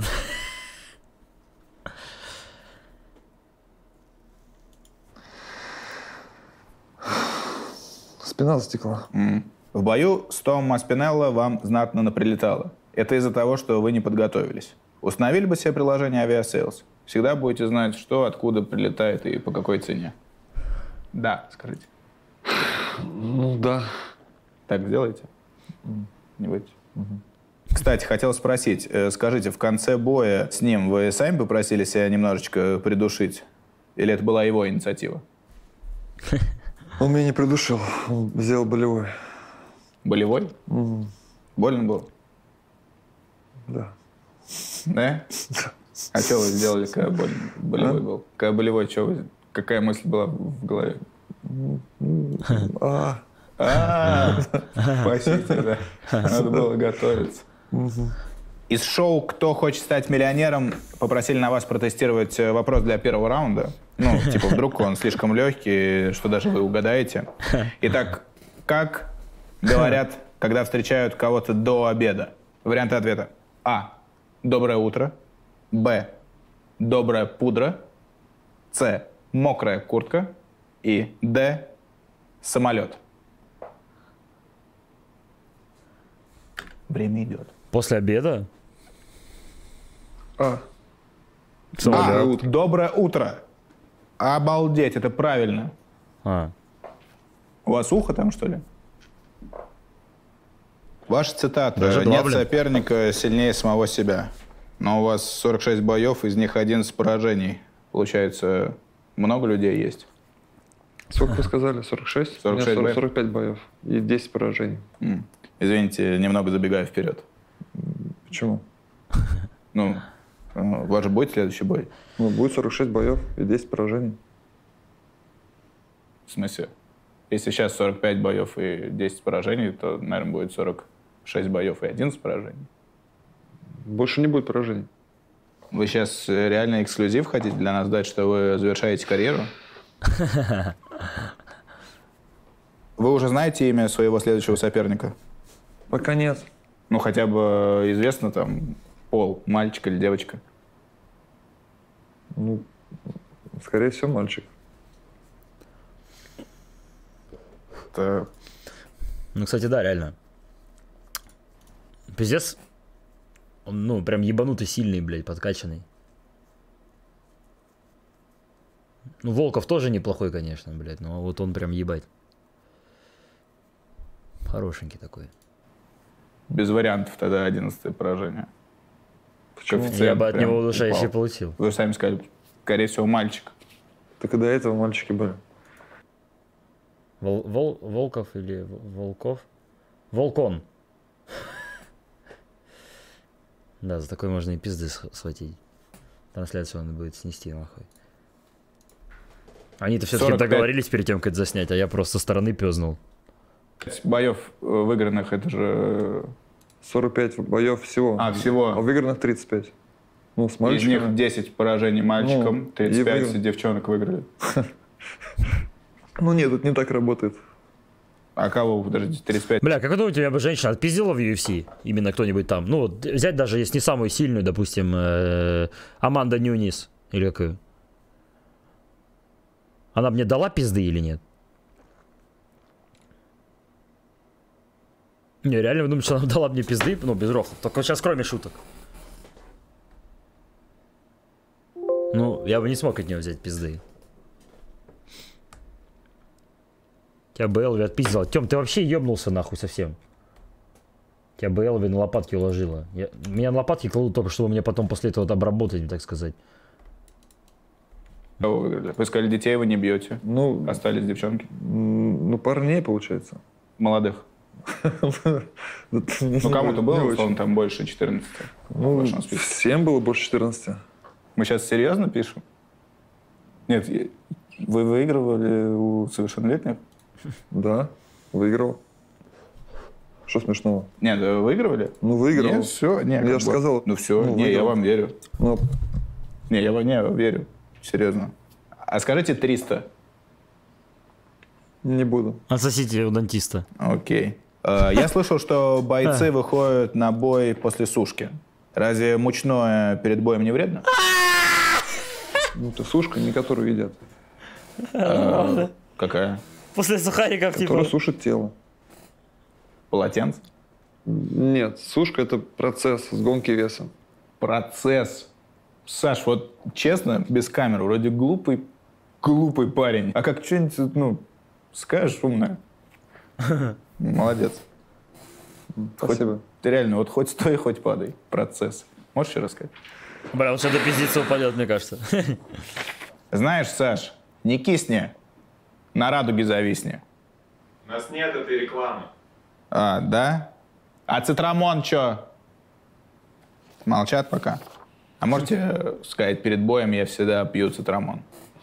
[SPEAKER 8] Спина затекла.
[SPEAKER 2] В бою с Томом Спинелло вам знатно наприлетало. Это из-за того, что вы не подготовились. Установили бы себе приложение Aviasales. Всегда будете знать, что, откуда прилетает и по какой цене. Да, скажите.
[SPEAKER 8] Ну, да.
[SPEAKER 2] Так сделайте? Не будете? Кстати, хотел спросить. Скажите, в конце боя с ним вы сами попросили себя немножечко придушить? Или это была его инициатива?
[SPEAKER 8] Он меня не придушил. Он сделал болевой.
[SPEAKER 2] Болевой? Больно было?
[SPEAKER 8] Да.
[SPEAKER 2] Да? А что вы сделали, когда болевой был? Когда болевой, что вы... Какая мысль была в голове? Спасите, да. Надо было готовиться. Из шоу «Кто хочет стать миллионером» попросили на вас протестировать вопрос для первого раунда. Ну, типа, вдруг он слишком легкий, что даже вы угадаете. Итак, как говорят, когда встречают кого-то до обеда? Варианты ответа. А. Доброе утро. Б. Добрая пудра. С. Мокрая куртка. И Д. Самолет. Время идет.
[SPEAKER 4] После обеда?
[SPEAKER 8] Самолет.
[SPEAKER 2] Доброе утро. Обалдеть, это правильно. У вас ухо там, что ли? Ваша цитата.
[SPEAKER 4] Даже
[SPEAKER 2] «Нет
[SPEAKER 4] блин.
[SPEAKER 2] соперника сильнее самого себя». Но у вас 46 боев, из них 11 поражений. Получается, много людей есть?
[SPEAKER 8] Сколько вы сказали? 46?
[SPEAKER 2] 46
[SPEAKER 8] У меня
[SPEAKER 2] боев.
[SPEAKER 8] 45 боев и 10 поражений.
[SPEAKER 2] Извините, немного забегаю вперед.
[SPEAKER 8] Почему?
[SPEAKER 2] Ну, у вас же будет следующий бой?
[SPEAKER 8] Ну, будет 46 боев и 10 поражений.
[SPEAKER 2] В смысле? Если сейчас 45 боев и 10 поражений, то, наверное, будет 46 боев и 11 поражений.
[SPEAKER 8] Больше не будет поражений.
[SPEAKER 2] Вы сейчас реально эксклюзив хотите для нас дать, что вы завершаете карьеру? Вы уже знаете имя своего следующего соперника?
[SPEAKER 8] Пока нет.
[SPEAKER 2] Ну, хотя бы известно там пол, мальчик или девочка?
[SPEAKER 8] Ну, скорее всего, мальчик.
[SPEAKER 2] Это...
[SPEAKER 4] Ну, кстати, да, реально. Пиздец. Он, ну, прям ебанутый, сильный, блядь, подкачанный. Ну, Волков тоже неплохой, конечно, блядь, но вот он прям ебать. Хорошенький такой.
[SPEAKER 2] Без вариантов тогда 11-е поражение.
[SPEAKER 8] Почему?
[SPEAKER 4] Я бы от
[SPEAKER 2] прям
[SPEAKER 4] него удушающий
[SPEAKER 2] упал.
[SPEAKER 4] получил.
[SPEAKER 2] Вы сами сказали, скорее всего, мальчик.
[SPEAKER 8] Так и до этого мальчики были.
[SPEAKER 4] Волков или Волков? Волкон. Да, за такой можно и пизды схватить. Трансляцию он будет снести, нахуй. Они-то все-таки
[SPEAKER 2] 45.
[SPEAKER 4] договорились перед тем, как это заснять, а я просто со стороны пёзнул.
[SPEAKER 2] Боев выигранных это же...
[SPEAKER 8] 45 боев всего.
[SPEAKER 2] Всего.
[SPEAKER 8] А выигранных 35. Ну, с
[SPEAKER 2] Из
[SPEAKER 8] мальчиками.
[SPEAKER 2] них 10 поражений мальчикам, 35 девчонок выиграли.
[SPEAKER 8] Ну нет, это не так работает.
[SPEAKER 2] А кого, подождите, 35?
[SPEAKER 4] Бля, как вы думаете, меня бы женщина отпиздила в UFC? Именно кто-нибудь там. Ну, вот взять даже, если не самую сильную, допустим, Аманда Нюнис. Или какую? Она мне дала пизды или нет? Не, реально вы думаете, что она дала мне пизды? Ну, без роха. Только сейчас кроме шуток. Ну, я бы не смог от нее взять пизды. Тебя бы Элви отпиздила. Тём, ты вообще ёбнулся нахуй совсем. Тебя бы Элви на лопатки уложила. Меня на лопатки кладут только, чтобы мне потом после этого обработать, так сказать.
[SPEAKER 2] Вы сказали, детей вы не бьете.
[SPEAKER 8] Ну,
[SPEAKER 2] остались девчонки.
[SPEAKER 8] Ну, парней, получается.
[SPEAKER 2] Молодых. Ну, кому-то было, условно, там больше 14.
[SPEAKER 8] Ну, всем было больше 14.
[SPEAKER 2] Мы сейчас серьезно пишем? Нет, вы выигрывали у совершеннолетних?
[SPEAKER 8] Да, выиграл. Что смешного?
[SPEAKER 2] Нет, вы выигрывали?
[SPEAKER 8] Ну, выиграл.
[SPEAKER 2] Нет, все, нет.
[SPEAKER 8] Я же сказал.
[SPEAKER 2] Ну, все, не,
[SPEAKER 8] выиграл.
[SPEAKER 2] я вам верю.
[SPEAKER 8] Ну,
[SPEAKER 2] Не, я вам верю. Серьезно. А скажите 300.
[SPEAKER 8] не буду.
[SPEAKER 4] Отсосите у дантиста.
[SPEAKER 2] Окей. Я слышал, что бойцы выходят на бой после сушки. Разве мучное перед боем не вредно?
[SPEAKER 8] Ну, это сушка, не которую едят.
[SPEAKER 2] Какая?
[SPEAKER 4] После сухариков,
[SPEAKER 8] Которая
[SPEAKER 4] типа.
[SPEAKER 8] сушит тело.
[SPEAKER 2] Полотенце?
[SPEAKER 8] Нет, сушка — это процесс сгонки веса.
[SPEAKER 2] Процесс. Саш, вот честно, без камеры, вроде глупый парень. А как что-нибудь, ну, скажешь умное. Молодец.
[SPEAKER 8] Спасибо.
[SPEAKER 2] Ты реально, вот хоть стой, хоть падай. Процесс. Можешь еще рассказать?
[SPEAKER 4] Бля, он что-то пиздиться упадет, мне кажется.
[SPEAKER 2] Знаешь, Саш, не кисни, на радуге зависни.
[SPEAKER 9] У нас нет этой рекламы.
[SPEAKER 2] А, да? А цитрамон что? Молчат пока. А можете сказать, перед боем я всегда пью цитрамон?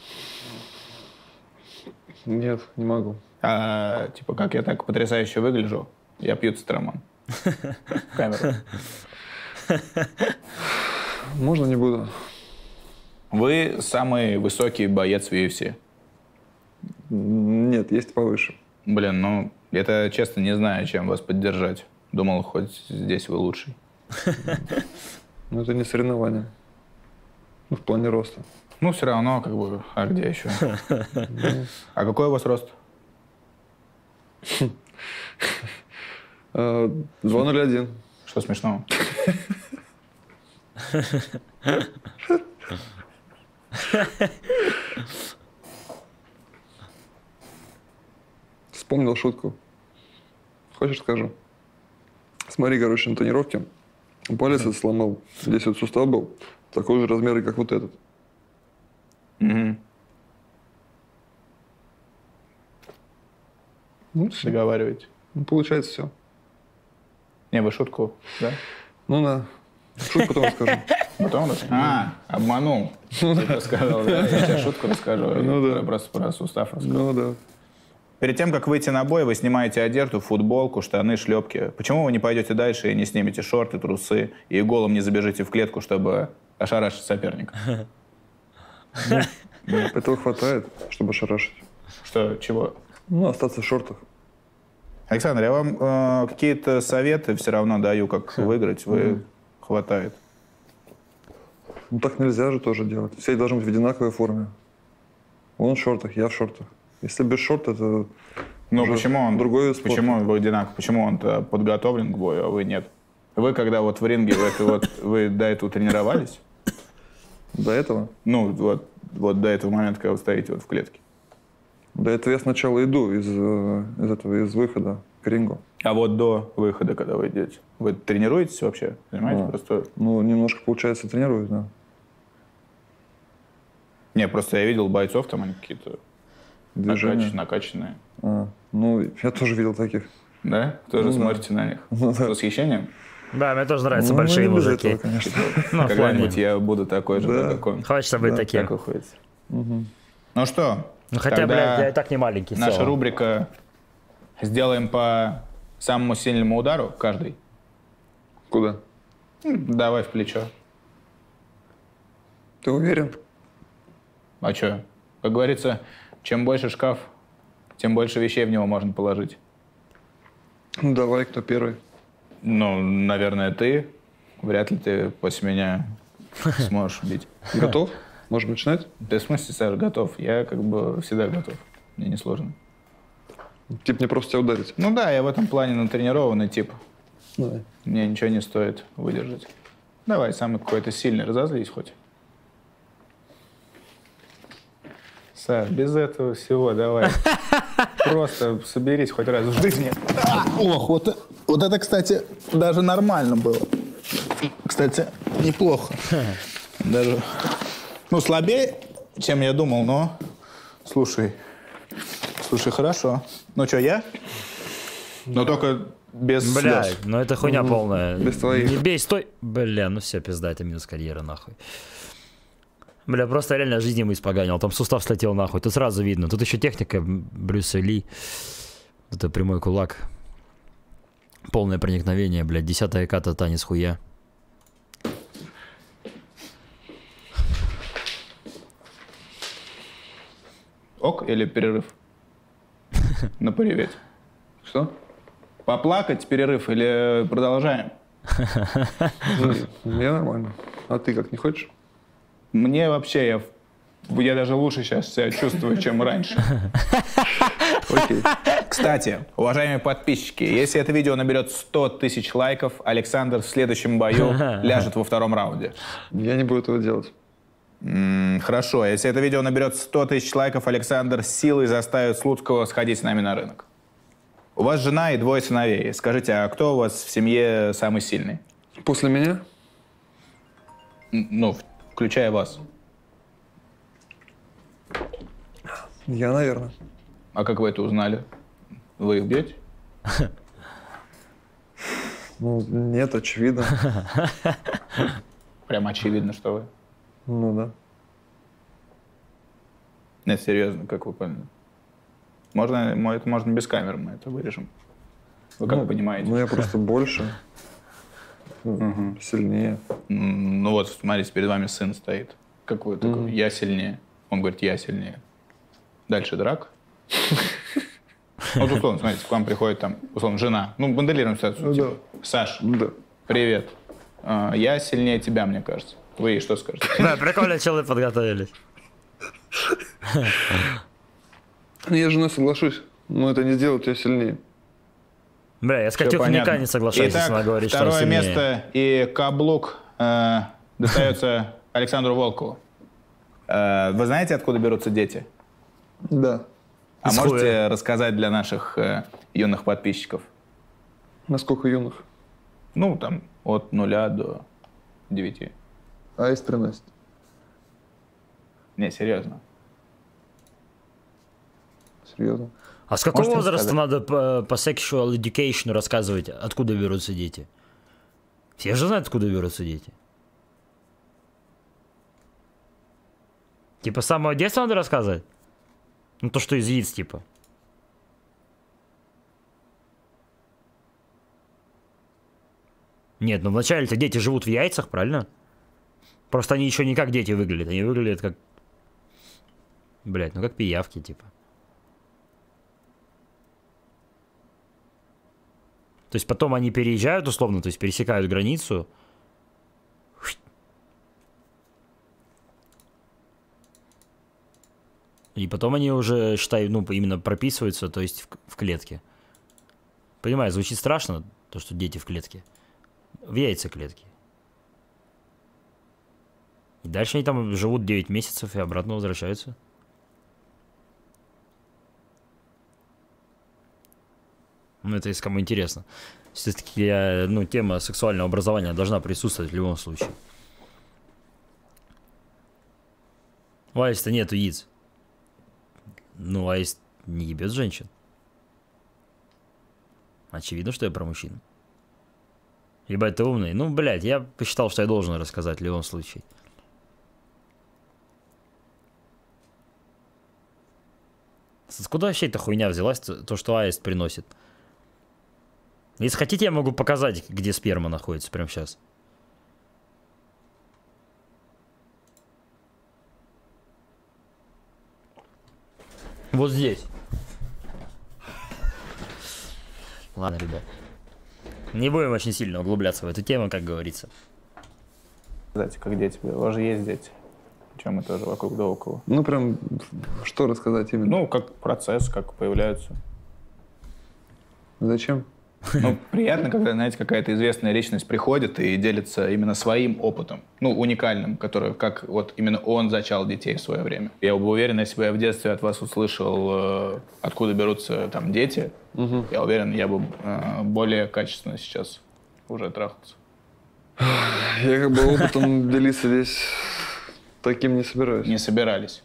[SPEAKER 8] Нет, не могу.
[SPEAKER 2] А, типа, как я так потрясающе выгляжу, я пью цитрамон. В камеру.
[SPEAKER 8] Можно не буду?
[SPEAKER 2] Вы самый высокий боец в UFC.
[SPEAKER 8] Нет, есть повыше.
[SPEAKER 2] Блин, ну, это честно не знаю, чем вас поддержать. Думал, хоть здесь вы лучший.
[SPEAKER 8] Но это не соревнование. Ну, в плане роста.
[SPEAKER 2] Ну, все равно, как бы, а где еще? А какой у вас рост?
[SPEAKER 8] 2.01.
[SPEAKER 2] Что смешного?
[SPEAKER 8] Вспомнил шутку. Хочешь, скажу? Смотри, короче, на тренировке палец этот сломал. Здесь вот сустав был такой же размера, как вот этот.
[SPEAKER 2] Угу.
[SPEAKER 8] Ну, все.
[SPEAKER 2] Договариваете.
[SPEAKER 8] Ну, получается все.
[SPEAKER 2] Не, вы шутку, да?
[SPEAKER 8] Ну да. Шутку потом расскажу.
[SPEAKER 2] Потом расскажу? А, обманул. Ты рассказал, да? Я тебе шутку расскажу.
[SPEAKER 8] Ну да.
[SPEAKER 2] Просто про сустав расскажу.
[SPEAKER 8] Ну да.
[SPEAKER 2] Перед тем, как выйти на бой, вы снимаете одежду, футболку, штаны, шлепки. Почему вы не пойдете дальше и не снимете шорты, трусы и голым не забежите в клетку, чтобы ошарашить соперника?
[SPEAKER 8] Этого хватает, чтобы ошарашить.
[SPEAKER 2] Что, чего?
[SPEAKER 8] Ну, остаться в шортах.
[SPEAKER 2] Александр, я вам какие-то советы все равно даю, как выиграть. Вы хватает.
[SPEAKER 8] Ну, так нельзя же тоже делать. Все должны быть в одинаковой форме. Он в шортах, я в шортах. Если без шорт, это
[SPEAKER 2] Ну, почему он,
[SPEAKER 8] другой вид спорта.
[SPEAKER 2] почему вы одинаково? Почему он-то подготовлен к бою, а вы нет? Вы когда вот в ринге, вы до этого тренировались?
[SPEAKER 8] До этого?
[SPEAKER 2] Ну, вот до этого момента, когда вы стоите вот в клетке.
[SPEAKER 8] До этого я сначала иду из выхода к рингу.
[SPEAKER 2] А вот до выхода, когда вы идете, вы тренируетесь вообще? Понимаете?
[SPEAKER 8] Да.
[SPEAKER 2] Просто...
[SPEAKER 8] Ну, немножко, получается, тренируюсь, да.
[SPEAKER 2] Не, просто я видел бойцов, там они какие-то
[SPEAKER 8] Движения.
[SPEAKER 2] накачанные.
[SPEAKER 8] Ну, я тоже видел таких.
[SPEAKER 2] Да? Тоже
[SPEAKER 8] Ну, да.
[SPEAKER 2] смотрите на них?
[SPEAKER 8] Ну,
[SPEAKER 2] С
[SPEAKER 8] да.
[SPEAKER 2] восхищением?
[SPEAKER 4] Да, мне тоже нравятся
[SPEAKER 8] Ну,
[SPEAKER 4] большие
[SPEAKER 8] не без
[SPEAKER 4] мужики.
[SPEAKER 8] этого, конечно.
[SPEAKER 4] Ну, в
[SPEAKER 2] Когда-нибудь
[SPEAKER 4] плане.
[SPEAKER 2] я буду такой же,
[SPEAKER 8] Да.
[SPEAKER 2] да, как он.
[SPEAKER 4] Хочется быть таким.
[SPEAKER 2] Так уходится. Ну что?
[SPEAKER 4] Ну хотя,
[SPEAKER 2] тогда
[SPEAKER 4] блядь, я и так не маленький.
[SPEAKER 2] Наша
[SPEAKER 4] всё.
[SPEAKER 2] рубрика сделаем по самому сильному удару каждый.
[SPEAKER 8] Куда?
[SPEAKER 2] Давай в плечо.
[SPEAKER 8] Ты уверен?
[SPEAKER 2] А чё? Как говорится, чем больше шкаф, тем больше вещей в него можно положить.
[SPEAKER 8] Ну, давай, кто первый?
[SPEAKER 2] Ну, наверное, ты. Вряд ли ты после меня сможешь бить.
[SPEAKER 8] Готов? Можем начинать?
[SPEAKER 2] Ты в смысле, Саш, готов? Я как бы всегда готов. Мне не сложно.
[SPEAKER 8] Тип мне просто тебя ударить.
[SPEAKER 2] Ну да, я в этом плане натренированный тип.
[SPEAKER 8] Давай.
[SPEAKER 2] Мне ничего не стоит выдержать. Давай, самый какой-то сильный, разозлись хоть. Саш, без этого всего давай. Просто соберись хоть раз в жизни. Ох, вот это, кстати, даже нормально было. Кстати, неплохо. Даже, ну, слабее, чем я думал, но... Слушай, хорошо. Ну что, я? Но только без
[SPEAKER 4] Бля,
[SPEAKER 2] слез.
[SPEAKER 4] ну это хуйня полная.
[SPEAKER 8] Без твоих.
[SPEAKER 4] Не бей, стой. Бля, ну все, пизда, это минус карьера, нахуй. Бля, просто реально жизнь ему испоганил. Там сустав слетел нахуй. Тут сразу видно. Тут еще техника Брюса Ли. Это прямой кулак. Полное проникновение, блядь. 10-я ката, танец хуя.
[SPEAKER 2] Ок или перерыв? На привет.
[SPEAKER 8] Что?
[SPEAKER 2] Поплакать, перерыв или продолжаем?
[SPEAKER 8] Мне нормально. А ты как, не хочешь?
[SPEAKER 2] Мне вообще, я даже лучше сейчас себя чувствую, чем раньше.
[SPEAKER 8] Окей.
[SPEAKER 2] Кстати, уважаемые подписчики, если это видео наберет 100 тысяч лайков, Александр в следующем бою ляжет во втором раунде.
[SPEAKER 8] Я не буду этого делать.
[SPEAKER 2] Хорошо, если это видео наберет 100 тысяч лайков, Александр силой заставит Слуцкого сходить с нами на рынок. У вас жена и 2 сыновей. Скажите, а кто у вас в семье самый сильный?
[SPEAKER 8] После меня?
[SPEAKER 2] Ну, включая вас.
[SPEAKER 8] Я, наверное.
[SPEAKER 2] А как вы это узнали? Вы их бьете?
[SPEAKER 8] Ну, нет, очевидно.
[SPEAKER 2] Прям очевидно, что вы.
[SPEAKER 8] Ну да.
[SPEAKER 2] Нет, серьезно, как вы поняли? Это можно без камеры, мы это вырежем. Вы как понимаете?
[SPEAKER 8] Ну, я просто больше. Сильнее.
[SPEAKER 2] Ну вот, смотрите, перед вами сын стоит. Как вы такой, я сильнее. Он говорит, я сильнее. Дальше драка. Вот условно, смотрите, к вам приходит там, условно, жена. Ну, моделируем ситуацию. Типа, Саш, привет. Я сильнее тебя, мне кажется. Вы ей что скажете?
[SPEAKER 4] Да, прикольно, челы подготовились.
[SPEAKER 8] Я с женой соглашусь, но это не сделает тебя сильнее.
[SPEAKER 4] Бля, я с Катюхой никогда не соглашаюсь, если она говорит, что
[SPEAKER 2] второе
[SPEAKER 4] сильнее.
[SPEAKER 2] место и каблук достается Александру Волкову. Вы знаете, откуда берутся дети?
[SPEAKER 8] Да.
[SPEAKER 2] А можете рассказать для наших юных подписчиков?
[SPEAKER 8] Насколько юных?
[SPEAKER 2] Ну, там, от 0 до 9.
[SPEAKER 8] А из приносит?
[SPEAKER 2] Не, серьезно.
[SPEAKER 8] Серьезно?
[SPEAKER 4] А с какого
[SPEAKER 2] Можете
[SPEAKER 4] возраста
[SPEAKER 2] рассказать?
[SPEAKER 4] надо по sexual education рассказывать, откуда берутся дети? Все же знают, откуда берутся дети. Типа с самого детства надо рассказывать? Ну то, что из яиц, типа. Нет, ну вначале-то дети живут в яйцах, правильно? Просто они еще не как дети выглядят. Они выглядят как... Блять, ну как пиявки, типа. То есть потом они переезжают, условно, то есть пересекают границу. И потом они уже, считай, ну, именно прописываются, то есть в клетке. Понимаю, звучит страшно, то, что дети в клетке. В яйцеклетке. И дальше они там живут 9 месяцев и обратно возвращаются. Ну, это если кому интересно. Все-таки, ну, тема сексуального образования должна присутствовать в любом случае. У Аиста нету яиц. Ну, Аист не ебет женщин. Очевидно, что я про мужчин. Ебать, ты умный. Ну, блядь, я посчитал, что я должен рассказать в любом случае. Откуда вообще эта хуйня взялась, то, что аист приносит? Если хотите, я могу показать, где сперма находится прямо сейчас. Вот здесь. Ладно, ребят. Не будем очень сильно углубляться в эту тему, как говорится.
[SPEAKER 2] Знаете, как дети. У вас же есть дети. Причем мы тоже вокруг да около.
[SPEAKER 8] Ну, прям, что рассказать именно?
[SPEAKER 2] Ну, как процесс, как появляются.
[SPEAKER 8] Зачем?
[SPEAKER 2] Ну, приятно, когда, знаете, какая-то известная личность приходит и делится именно своим опытом, ну, уникальным, который, как вот именно он зачал детей в свое время. Я бы уверен, если бы я в детстве от вас услышал, откуда берутся там дети, я уверен, я бы более качественно сейчас уже трахался.
[SPEAKER 8] Я как бы опытом делиться здесь таким не собираюсь.
[SPEAKER 2] Не собирались.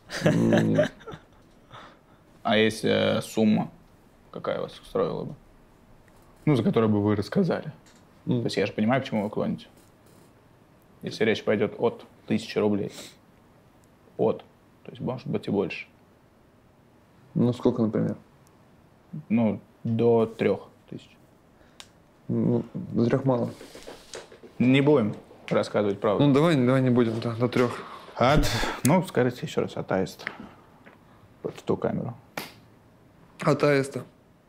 [SPEAKER 2] А если сумма, какая вас устроила бы? Ну, за которую бы вы рассказали. То есть я же понимаю, к чему вы клоните. Если речь пойдет от 1000 рублей. От. То есть, может быть, и больше.
[SPEAKER 8] Ну, сколько, например?
[SPEAKER 2] Ну, до 3000.
[SPEAKER 8] Ну, до 3 мало.
[SPEAKER 2] Не будем рассказывать правду.
[SPEAKER 8] Ну, давай не будем, да, до 3.
[SPEAKER 2] Ну, скажите еще раз, от аиста. Вот в ту камеру.
[SPEAKER 8] От аиста.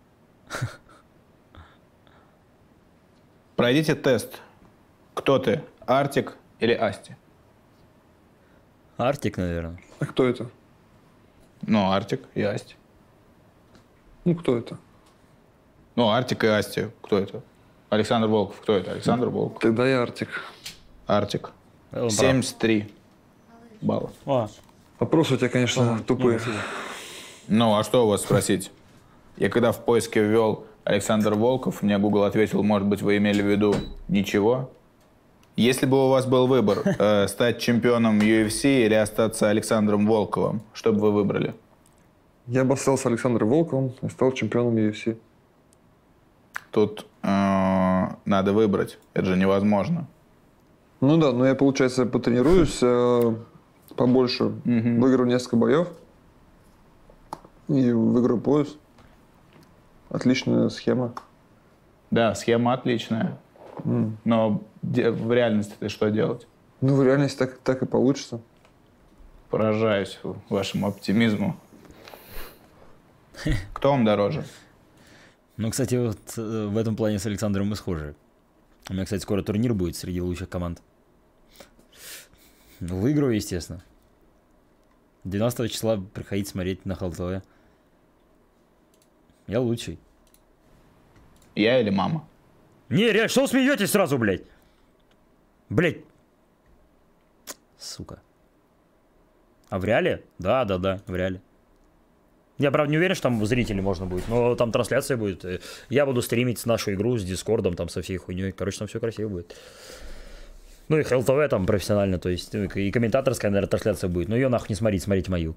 [SPEAKER 2] Пройдите тест. Кто ты? Артик или Асти?
[SPEAKER 4] Артик, наверное.
[SPEAKER 8] А кто это?
[SPEAKER 2] Ну, Артик и Асти.
[SPEAKER 8] Ну, кто это?
[SPEAKER 2] Ну, Артик и Асти. Кто это? Александр Волков. Кто это? Александр Волков.
[SPEAKER 8] Тогда я Артик.
[SPEAKER 2] Артик.
[SPEAKER 4] Он прав.
[SPEAKER 2] 73 балла.
[SPEAKER 8] Вопросы у тебя, конечно, тупые.
[SPEAKER 2] Ну, а что у вас спросить? Я когда в поиске ввел Александр Волков, мне Google ответил, может быть, вы имели в виду ничего? Если бы у вас был выбор, стать чемпионом UFC или остаться Александром Волковым, что бы вы выбрали?
[SPEAKER 8] Я бы остался Александром Волковым и стал чемпионом UFC.
[SPEAKER 2] Тут надо выбрать. Это же невозможно.
[SPEAKER 8] Ну да, но я, получается, потренируюсь побольше, выиграю несколько боев и выиграю пояс. Отличная схема.
[SPEAKER 2] Да, схема отличная. Но в реальности что делать?
[SPEAKER 8] Ну, в реальности так и получится.
[SPEAKER 2] Поражаюсь вашему оптимизму. Кто вам дороже?
[SPEAKER 4] Ну, кстати, вот в этом плане с Александром мы схожи. У меня, кстати, скоро турнир будет среди лучших команд. Выиграю, естественно. 12 числа приходите смотреть на ХЛТВ. Я лучший.
[SPEAKER 2] Я или мама?
[SPEAKER 4] Не, реально, что вы смеетесь сразу, блядь? Блядь. Сука. А в реале? Да, в реале. Я, правда, не уверен, что там зрителей можно будет, но там трансляция будет. Я буду стримить нашу игру с Дискордом, там со всей хуйней. Короче, там все красиво будет. Ну и ХЛТВ там профессионально, то есть и комментаторская, наверное, трансляция будет. Но ее нахуй не смотрите, смотрите мою.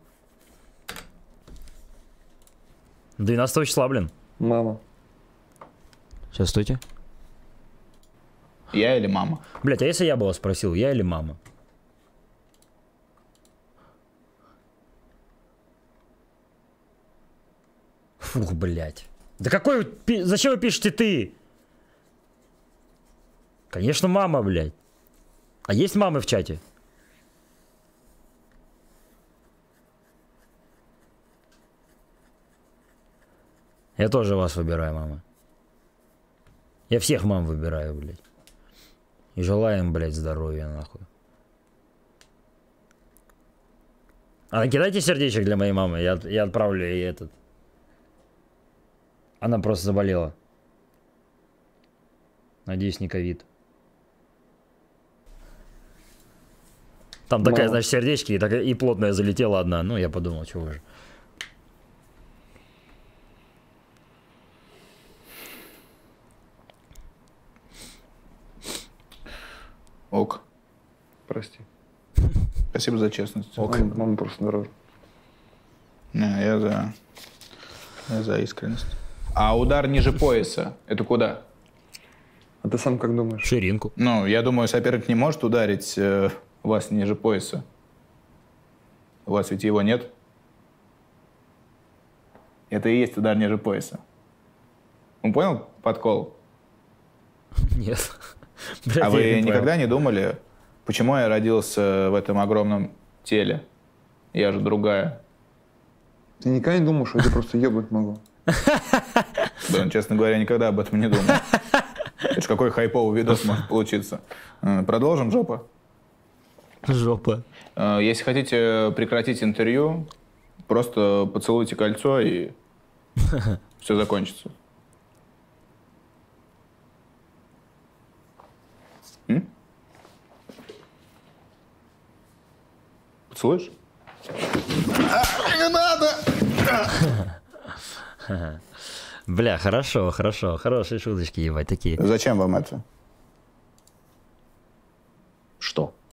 [SPEAKER 4] 12 числа, блин.
[SPEAKER 8] Мама.
[SPEAKER 4] Сейчас, стойте.
[SPEAKER 2] Я или мама?
[SPEAKER 4] Блять, а если я бы вас спросил, я или мама? Фух, блять. Да какой... Зачем вы пишете ты? Конечно, мама, блядь. А есть мамы в чате? Я тоже вас выбираю, мама. Я всех мам выбираю, блядь. И желаю им, блядь, здоровья, нахуй. А накидайте сердечек для моей мамы, я отправлю ей этот. Она просто заболела. Надеюсь, не ковид. Там такая, значит, сердечки, и плотная залетела одна. Ну, я подумал, чего же.
[SPEAKER 2] Ок.
[SPEAKER 8] Прости.
[SPEAKER 2] Спасибо за честность.
[SPEAKER 8] Ок. Мама просто дороже.
[SPEAKER 2] Не, я за искренность. А удар ниже пояса, это куда?
[SPEAKER 8] А ты сам как думаешь?
[SPEAKER 4] Ширинку.
[SPEAKER 2] Ну, я думаю, соперник не может ударить вас ниже пояса. У вас ведь его нет? Это и есть удар ниже пояса. Он понял подкол?
[SPEAKER 4] Нет. Блядь,
[SPEAKER 2] А
[SPEAKER 4] я
[SPEAKER 2] вы
[SPEAKER 4] не понял.
[SPEAKER 2] никогда не думали, почему я родился в этом огромном теле? Я же другая.
[SPEAKER 8] Ты никогда не думал, что я тебя просто ебать могу?
[SPEAKER 2] Да, честно говоря, никогда об этом не думал. Это ж какой хайповый видос может получиться. Продолжим, жопа?
[SPEAKER 4] Жопа.
[SPEAKER 2] Если хотите прекратить интервью, просто поцелуйте кольцо и все закончится. Поцелуешь? Не надо!
[SPEAKER 4] Бля, хорошо, хорошо. Хорошие шуточки, ебать, такие.
[SPEAKER 2] Зачем вам это?
[SPEAKER 10] Что?